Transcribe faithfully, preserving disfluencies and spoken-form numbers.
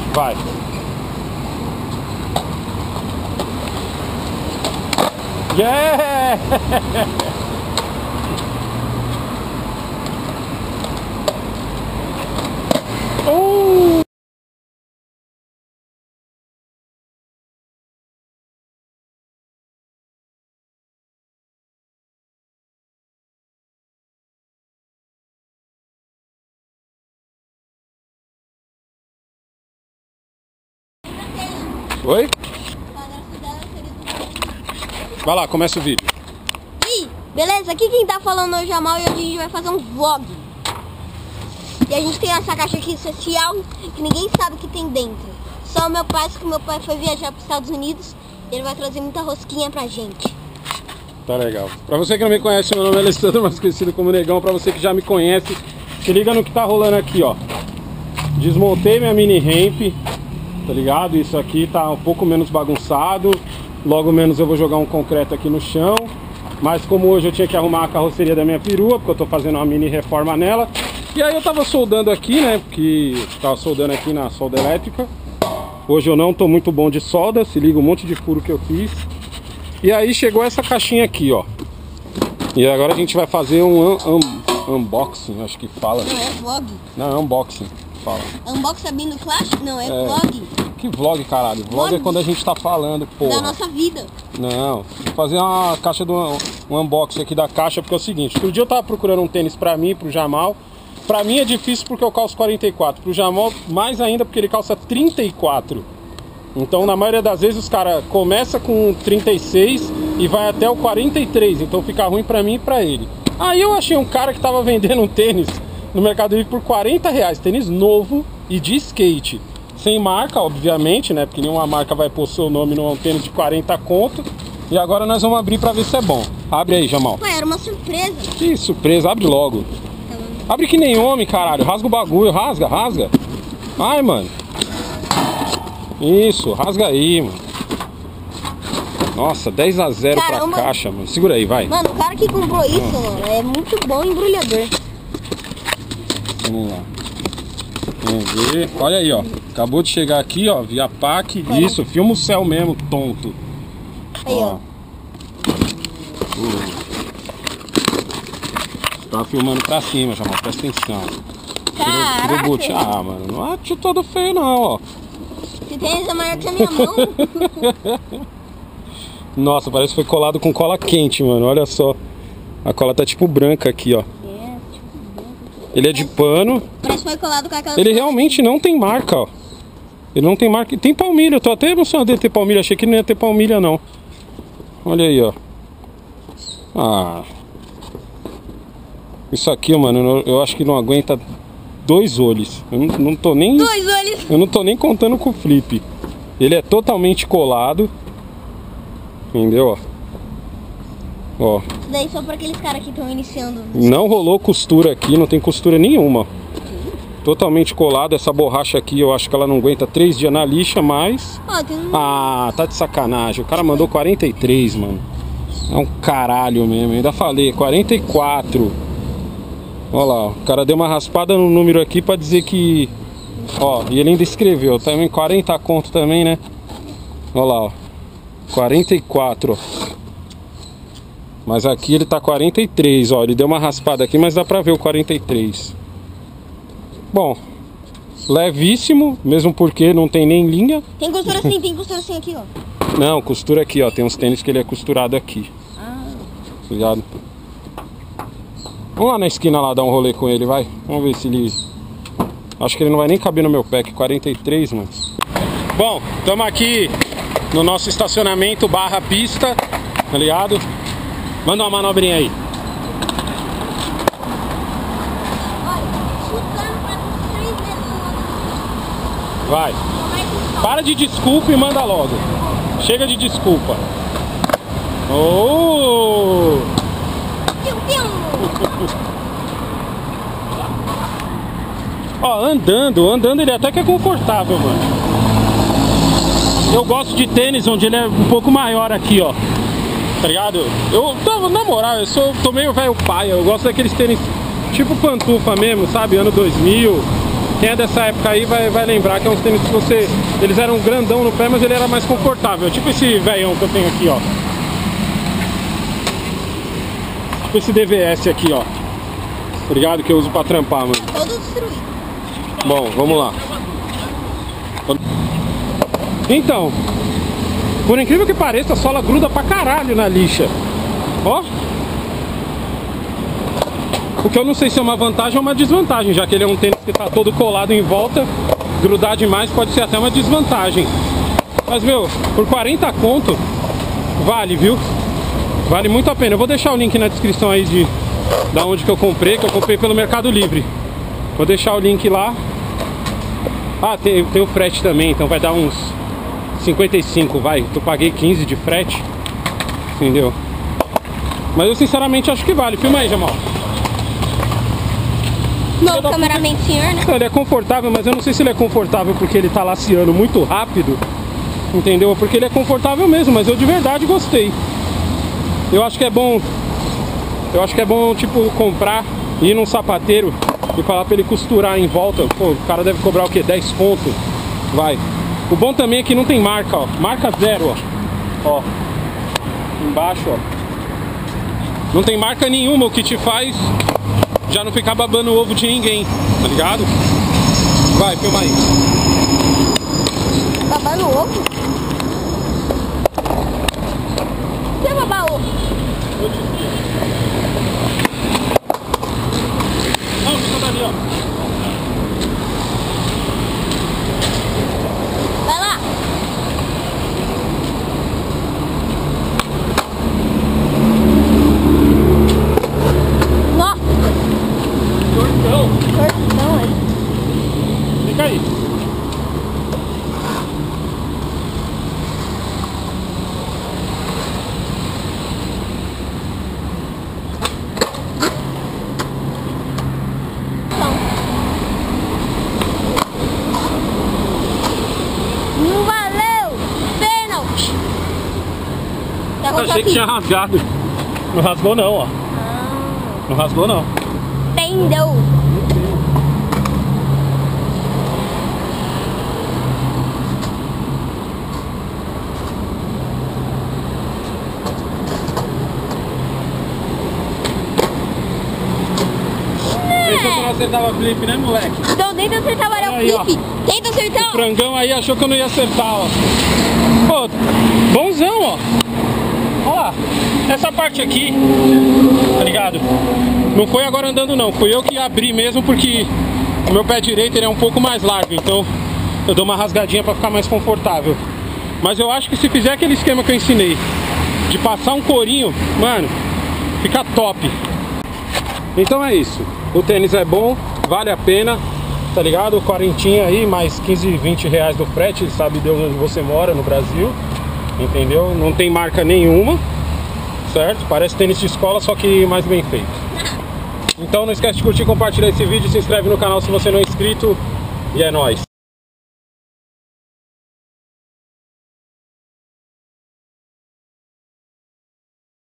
Vai. Yeah! Oh! Oi? Vai lá, começa o vídeo. E aí, beleza? Aqui quem tá falando é o Jamal e hoje a gente vai fazer um vlog. E a gente tem essa caixa aqui social que ninguém sabe o que tem dentro. Só o meu pai, que meu pai foi viajar para os Estados Unidos, ele vai trazer muita rosquinha pra gente. Tá legal. Pra você que não me conhece, meu nome é Alessandro, mais conhecido como Negão. Pra você que já me conhece, se liga no que tá rolando aqui, ó. Desmontei minha mini ramp, tá ligado? Isso aqui tá um pouco menos bagunçado. Logo menos eu vou jogar um concreto aqui no chão. Mas como hoje eu tinha que arrumar a carroceria da minha perua, porque eu tô fazendo uma mini reforma nela. E aí eu tava soldando aqui, né? Porque eu tava soldando aqui na solda elétrica. Hoje eu não tô muito bom de solda, se liga um monte de furo que eu fiz. E aí chegou essa caixinha aqui, ó. E agora a gente vai fazer um un un unboxing, acho que fala. Não, é vlog. Não, é unboxing, fala. Unboxing abrindo Clash? Não, é, é vlog. Que vlog, caralho? Vlog, vlog é quando a gente tá falando, porra. Da nossa vida. Não, vou fazer uma caixa do um unboxing aqui da caixa, porque é o seguinte. Outro dia eu tava procurando um tênis pra mim, pro Jamal. Pra mim é difícil porque eu calço quarenta e quatro. Pro Jamal, mais ainda porque ele calça trinta e quatro. Então, na maioria das vezes, os caras começam com trinta e seis e vai até o quarenta e três. Então, fica ruim pra mim e pra ele. Aí eu achei um cara que tava vendendo um tênis no Mercado Livre por quarenta reais. Tênis novo e de skate. Sem marca, obviamente, né? Porque nenhuma marca vai pôr seu nome num tênis de quarenta conto. E agora nós vamos abrir pra ver se é bom. Abre aí, Jamal. Ué, era uma surpresa. Que surpresa, abre logo. Abre que nem homem, caralho. Rasga o bagulho, rasga, rasga. Ai, mano. Isso, rasga aí, mano. Nossa, dez a zero pra caixa, mano. Segura aí, vai. Mano, o cara que comprou isso, ah. mano, é muito bom embrulhador. Vamos lá. Vamos ver. Olha aí, ó. Acabou de chegar aqui, ó. Via P A C. Caramba. Isso, filma o céu mesmo, tonto. Aí, ó. ó. Uh. Tá filmando pra cima, Jamal, presta atenção. Tira, tira o boot. Ah, mano, não é tio todo feio não, ó. Esse tênis é maior que a minha mão. Nossa, parece que foi colado com cola quente, mano, olha só. A cola tá tipo branca aqui, ó. É, tipo branca. Ele é de pano. Parece que foi colado com aquela... Ele realmente não tem marca, ó. Ele não tem marca. Tem palmilha, eu tô até emocionado dele ter palmilha. Achei que não ia ter palmilha, não. Olha aí, ó. Ah... Isso aqui, mano, eu acho que não aguenta dois olhos. Eu não, não tô nem... Dois olhos? Eu não tô nem contando com o flip. Ele é totalmente colado. Entendeu, ó? Ó. Isso daí só pra aqueles caras que estão iniciando. Não rolou costura aqui, não tem costura nenhuma. Totalmente colado. Essa borracha aqui, eu acho que ela não aguenta três dias na lixa, mas... Oh, tem um... Ah, tá de sacanagem. O cara mandou quarenta e três, mano. É um caralho mesmo. Ainda falei, quarenta e quatro. Olha lá, ó. O cara deu uma raspada no número aqui pra dizer que... Ó, e ele ainda escreveu, também quarenta conto também, né? Olha lá, ó. quarenta e quatro, ó. Mas aqui ele tá quarenta e três, ó. Ele deu uma raspada aqui, mas dá pra ver o quarenta e três. Bom, levíssimo, mesmo porque não tem nem linha. Tem costura assim, tem costura assim aqui, ó. Não, costura aqui, ó. Tem uns tênis que ele é costurado aqui. Ah. Ligado? Vamos lá na esquina lá dar um rolê com ele, vai. Vamos ver se ele... Acho que ele não vai nem caber no meu pack. quarenta e três, mano. Bom, estamos aqui no nosso estacionamento barra pista, tá ligado? Manda uma manobrinha aí. Vai. Para de desculpa e manda logo. Chega de desculpa. Oh! Ó, andando, andando ele até que é confortável, mano. Eu gosto de tênis onde ele é um pouco maior aqui, ó. Tá ligado? Eu, na moral, eu sou, tô meio velho paia. Eu gosto daqueles tênis tipo pantufa mesmo, sabe? Ano dois mil. Quem é dessa época aí vai, vai lembrar que é uns tênis que você... Eles eram grandão no pé, mas ele era mais confortável. Tipo esse velhão que eu tenho aqui, ó. Tipo esse D V S aqui, ó. Obrigado, que eu uso pra trampar, mano. Todo destruído. Bom, vamos lá. Então, por incrível que pareça, a sola gruda pra caralho na lixa. Ó. O que eu não sei se é uma vantagem ou uma desvantagem, já que ele é um tênis que tá todo colado em volta, grudar demais pode ser até uma desvantagem. Mas, meu, por quarenta conto, vale, viu? Vale muito a pena. Eu vou deixar o link na descrição aí de da onde que eu comprei, que eu comprei pelo Mercado Livre. Vou deixar o link lá. Ah, tem, tem o frete também, então vai dar uns cinquenta e cinco, vai. Eu paguei quinze de frete, entendeu? Mas eu sinceramente acho que vale. Filma aí, Jamal. Meu cameraman senhor, né? Ele é confortável, mas eu não sei se ele é confortável porque ele tá laceando muito rápido, entendeu? Porque ele é confortável mesmo, mas eu de verdade gostei. Eu acho que é bom, eu acho que é bom, tipo, comprar, ir num sapateiro e falar pra ele costurar em volta. Pô, o cara deve cobrar o quê? dez conto? Vai. O bom também é que não tem marca, ó. Marca zero, ó. Ó. Embaixo, ó. Não tem marca nenhuma, o que te faz já não ficar babando o ovo de ninguém, tá ligado? Vai, filma aí. Babando o ovo? O que é babar ovo? Não, fica dali, ó. Vai lá. Nossa. Tortão. Tortão, é. Fica aí. Não valeu! Pênalti! Tá com Achei que tinha rasgado. Não rasgou não, ó. Não rasgou não. Entendeu? Pensou que não acertava flip, né, moleque? Então tenta acertar o Aí, ó. flip. Tenta acertar. O frangão aí achou que eu não ia acertar, ó. Pô, bonzão, ó. Olha lá. Essa parte aqui, tá ligado? Não foi agora andando não. Fui eu que abri mesmo porque o meu pé direito ele é um pouco mais largo. Então eu dou uma rasgadinha pra ficar mais confortável. Mas eu acho que se fizer aquele esquema que eu ensinei de passar um corinho, mano, fica top. Então é isso. O tênis é bom, vale a pena, tá ligado? Quarentinha aí, mais quinze, vinte reais do frete, sabe Deus onde você mora no Brasil, entendeu? Não tem marca nenhuma, certo? Parece tênis de escola, só que mais bem feito. Então não esquece de curtir, compartilhar esse vídeo, se inscreve no canal se você não é inscrito e é nóis.